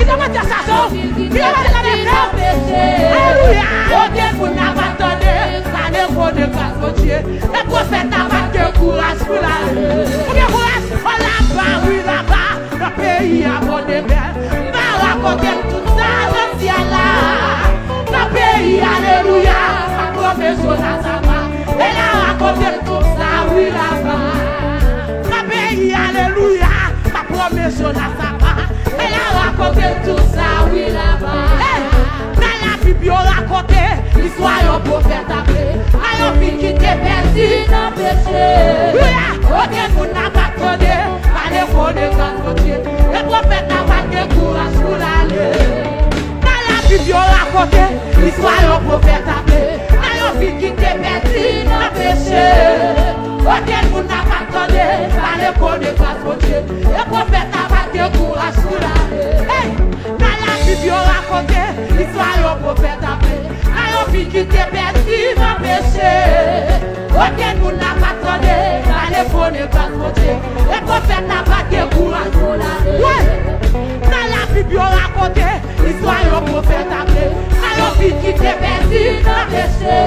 Qui t'a menti à ça? Qui t'a menti à ça? Alléluia. Aucun monde n'a pas attendu. Ça n'est pas de grâce, mon Dieu. Le prophète n'a pas de courage pour l'aller. Combien de courage? On là-bas, oui, là-bas. Le pays a bon de belle. Va raconter tout ça dans le ciel là. Le pays, alléluia. Ma promesse au Nazareth. Elle a raconté tout ça, oui, là-bas. Le pays, alléluia. Ma promesse au Nazareth. Elle a raconté tout ça, oui, là-bas. Dans la Bible, on raconte l'histoire d'un prophète appelé. À une fille qui était perdue dans le péché. Aucun monde n'a pas attendu. Allez, pour les grands côtés. Le prophète n'a pas de courage pour l'aller. Dans la Bible, on raconte l'histoire d'un prophète appelé. À une fille qui était perdue dans le péché. Aucun monde n'a pas attendu. Allez, pour les grands côtés. Le prophète n'a pas de courage pour l'aller. Dans la Bible, on raconte l'histoire d'un prophète appelé. À une fille qui était perdue dans le péché. Aucun monde n'a pas attendu. Allez, pour les grands côtés. Le prophète n'a pas de courage pour l'aller. Dans la Bible, on raconte l'histoire d'un prophète appelé. À une fille qui était perdue dans le péché.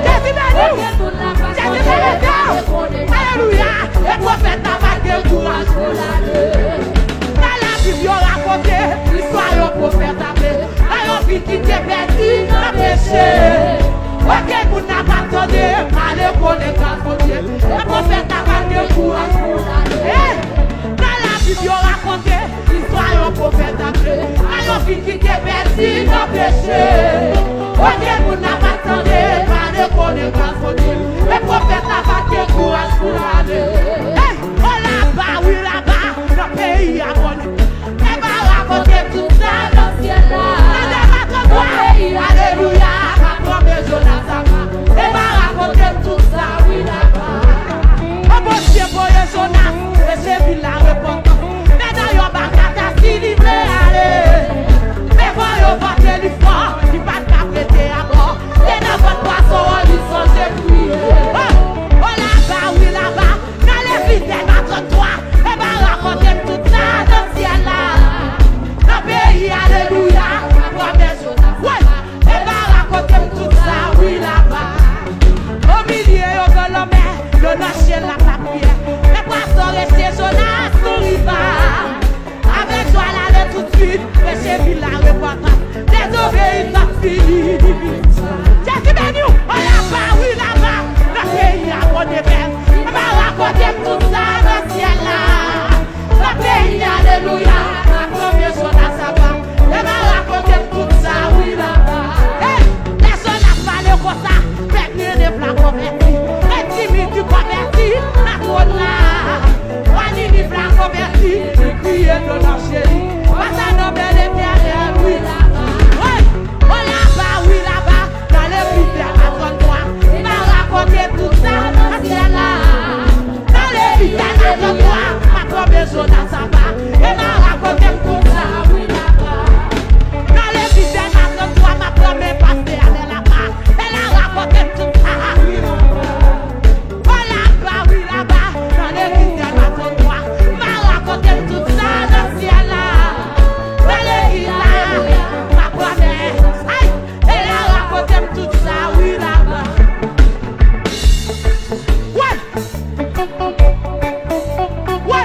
Alléluia. Le prophète n'a pas de courage pour l'aller. Dans la Bible, on raconte l'histoire d'un prophète appelé. À une fille qui était perdue dans le péché. Aucun monde n'a pas attendu. Allez, pour les grands côtés. Le prophète n'a pas de courage pour l'aller. Dans la Bible, on raconte l'histoire d'un prophète appelé. À une fille qui était perdue dans le péché. Aucun monde n'a pas attendu. Allez, pour les grands côtés. Le prophète n'a pas de courage pour l'aller. Oh là-bas, oui là-bas, le pays a bonné. Elle va raconter tout ça dans le ciel là. Alléluia, ma promesse au Nazareth. Elle va raconter tout ça, oui là-bas. Oh mon Dieu, pour les Jonas, et c'est ville la repentance. Mais dans yon bagata, si livré aller. Mais voyons voter l'effort, il va t'apprêter à mort. Et dans votre poisson, on lui songe prier. Oh là-bas, oui là-bas, dans les fidèles entre toi. Elle va raconter tout ça dans le ciel là. Dans le pays, alléluia, ma promesse au Nazareth. Elle va raconter tout ça, oui là-bas. Au milieu, au de la mer, le nation la papier. Les poissons restés Jonas sur rival. Avec toi là, tout de suite, péché ville la repentance. Désobéissance finie. Jésus béni, on là-bas, oui là-bas. Le pays a bon belle. Elle va raconter tout ça dans le ciel là. Le pays, alléluia, ma promesse au Nazareth. Elle va raconter tout ça, oui là-bas. Les gens n'ont pas le comme ça. Faites les plans convertis. Les timides du converti, la trône là. On y dit plans convertis. Il crie de nos chéris. Pas à nos belles éternelles, oui là-bas. Oh là-bas, oui là-bas. Dans les fidèles, attends-toi. Il va raconter tout ça dans le ciel là. Dans les fidèles, attends-toi. Ma promesse au Nazareth. Il va raconter tout ça, oui là-bas. Dans les fidèles, attends-toi. Ma promesse pasteur, elle est là-bas. Elle a raconté tout ça, oui là-bas. Oh là-bas, oui là-bas. Dans les fidèles, attends-toi. Il va raconter tout ça dans le ciel là. Dans les fidèles, ma promesse. Aïe, elle a raconté tout ça, oui là-bas. Ouais. Ouais.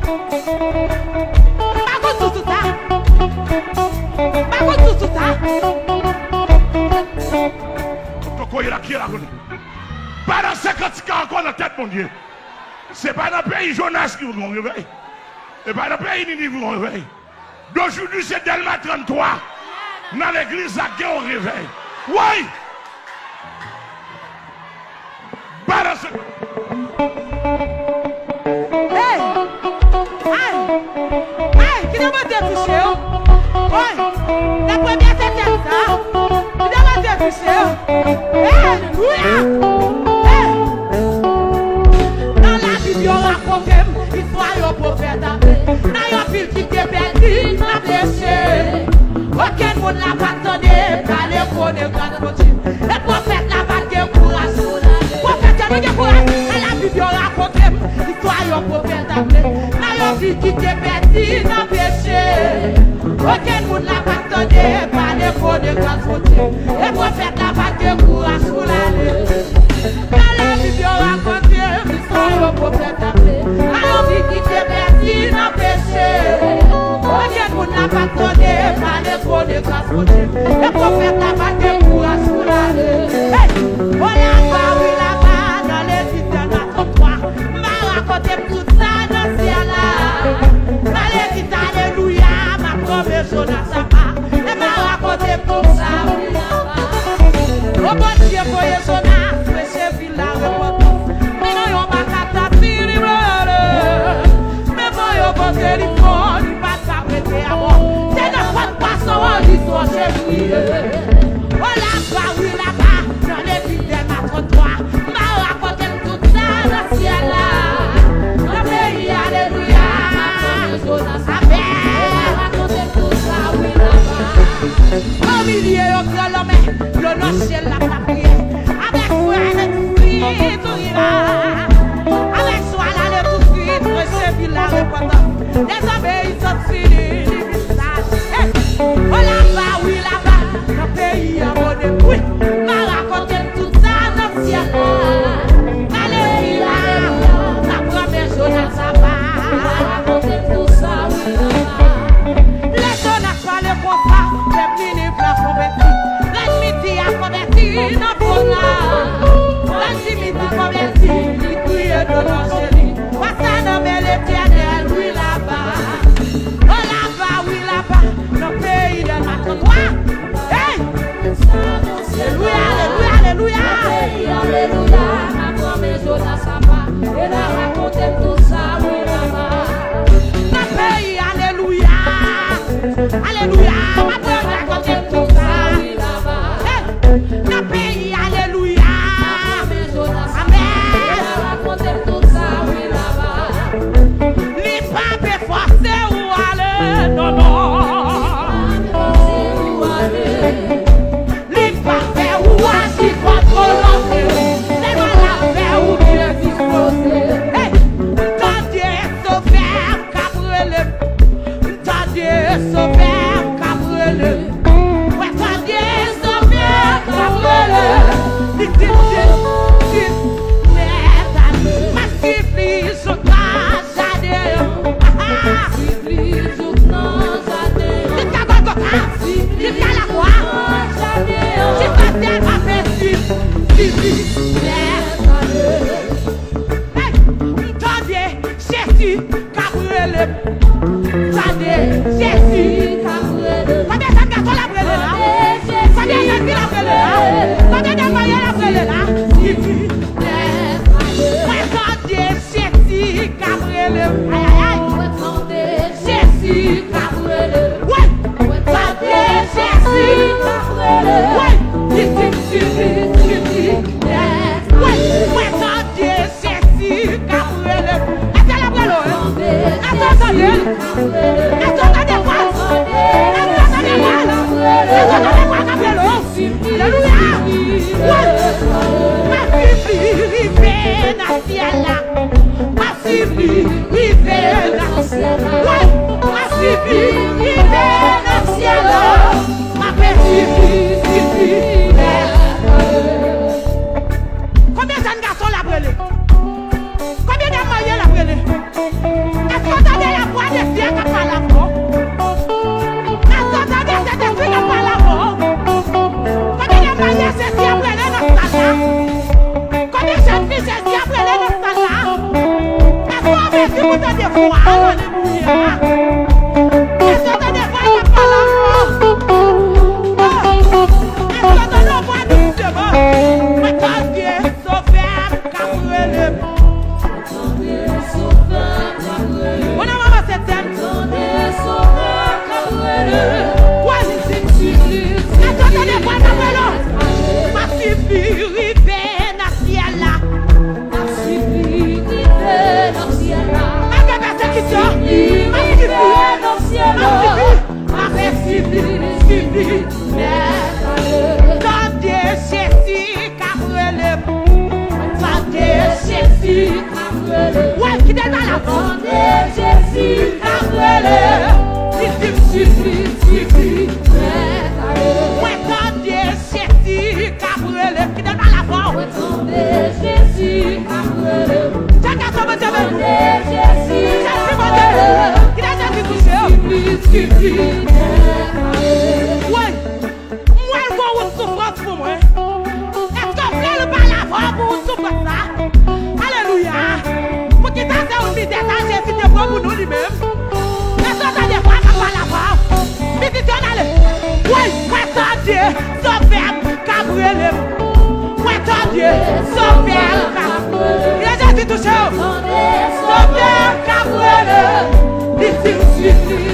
Pas contre tout ça. Pas contre tout ça. Pendant 50 ans encore dans la tête, mon Dieu. C'est pas dans le pays Jonas qui vous réveille. C'est pas dans le pays Ninive qui vous réveille. D'aujourd'hui, c'est Delma 33. Dans l'église, ça qui on réveille. Oui! Pendant ce... Hey! Hey! Qui n'a pas été touché? Oui! La première c'était ça. Qui n'a pas été touché? Alléluia! Dans la Bible, on raconte l'histoire d'un prophète appelé. Dans une ville qui était perdue dans le péché. Aucun monde n'a pas attendu. Allez, pour les grands côtés. Le prophète n'a pas de courage. Le prophète n'a pas de courage. Dans la Bible, on raconte l'histoire d'un prophète appelé. Dans une ville qui était perdue dans le péché. Aucun monde Et prophète n'a pas de courage pour l'aller. Dans la Bible, on raconte l'histoire au prophète appelé. Alors, vie qui t'est perdu dans le péché. Dieu nous n'a pas donné, pas de gros de grâce pour Dieu. Le prophète n'a pas de courage pour l'aller. On là-bas, oui, là-bas, dans les États 33. M'a raconté tout ça dans le ciel là. Dans les États, alléluia, ma première Jonas à part. Et m'a raconté tout ça, oui, là-bas. Oh bon Dieu, voyez Jonas, monsieur Villa, repentance. Mais non, on m'a catapulté, mais voyons bon téléphone, il va s'arrêter à moi. C'est de votre poisson, on dit toi, j'ai prié. Oh là-bas, oui, là-bas, dans les vides à 33. M'a raconté tout ça dans le ciel là. Dans le pays, alléluia. Amen. Raconté tout ça, oui, là-bas. Au milieu, au grand homme, le nom ciel la prié. Avec toi, l'esprit, tout ira. Avec soi, là, le tout suite, monsieur Villa, répondant. Les abeilles sont finis, les visages. Oh là-bas, oui, là-bas, dans le pays, en mode oui. M'a raconté tout ça dans le ciel là. Alléluia, la première Jonas à part. M'a raconté tout ça, oui, là-bas. Les Jonas parlent comme ça, les mini blancs convertis. L'ennemi a converti dans le fond là. L'ennemi a converti, il crie de l'angélie. Passez dans l'éternel, oui, là-bas. Oh là-bas, oui, là-bas, dans le pays de la croix. Hey! Alléluia, alléluia, alléluia. Alléluia, ma promesse, Jonas à part. Et là, racontez tout ça, oui, là-bas. Dans le pays, alléluia. Alléluia, ma promesse, racontez tout ça, oui, là-bas. Hey! Dans le pays, alléluia. Amen. Et là, racontez tout ça, oui, là-bas. Les papes forcés où aller, non, non. Les papes où agir contre l'enfer. C'est moi la paix où Dieu dispose. Hey! Tendez sauveur, cabrele. Tendez sauveur, cabrele. Ouais, tendez sauveur, cabrele. Dit, ma civilisation Combien de garçons la brûlé? Combien de mariés la brûlé? Est-ce que vous avez la voix de Dieu qui parle à vous? Est-ce que vous avez cet esprit qui parle à vous? Combien de mariés c'est Dieu brûlé dans ce temps-là? Combien de jeunes filles c'est Dieu brûlé dans ce temps-là? Est-ce que vous avez dit vous avez des voix? Alléluia! Est-ce que vous avez des voix qui parlent à vous? Est-ce que vous avez des voix de Dieu? Mais quand Dieu est sauvé, Gabriel. On a maman cette thème. Attendez, quoi, Gabriel? Ma fille, rivé, Naciala. Ma fille, rivé, Naciala. Ma bébé, c'est qui ça? Ouais, moi, je vois une souffrance pour moi. Est-ce que vous voulez le parler pour une souffrance ça? Alléluia. Pour qui t'a fait une visite à Jésus de pour nous lui-même. Est-ce que ça des fois qu'on parle à part? Visitionnez. Oui, ouais, Dieu, sauvez Gabriel. Ouais, Dieu, sauvez Gabriel. Il a Jésus touché. Sauvez Gabriel. Ouais, Dieu,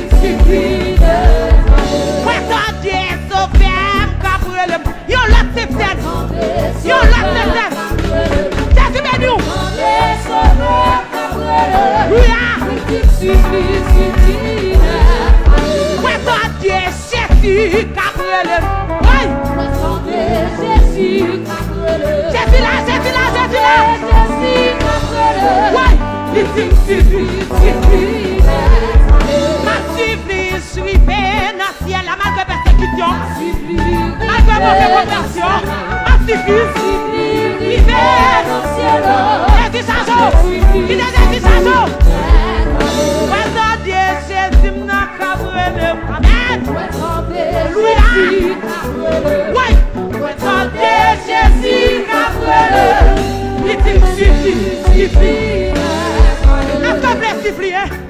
sauvez Gabriel. Yo l'accepte. Yo l'accepte. Jésus béni. Oui, Dieu, Jésus, Gabriel. Oui. Jésus là. Oui. Massivement suivez dans le ciel, malgré persécution, malgré mauvaise conversion, massivement suivez dans le ciel. Jésus change. Il est Jésus change. Dieu, Jésus n'a qu'à brûler. Amen. Louis. Oui. Dieu, Jésus n'a brûlé. Il suffit. Est-ce que vous voulez siffler?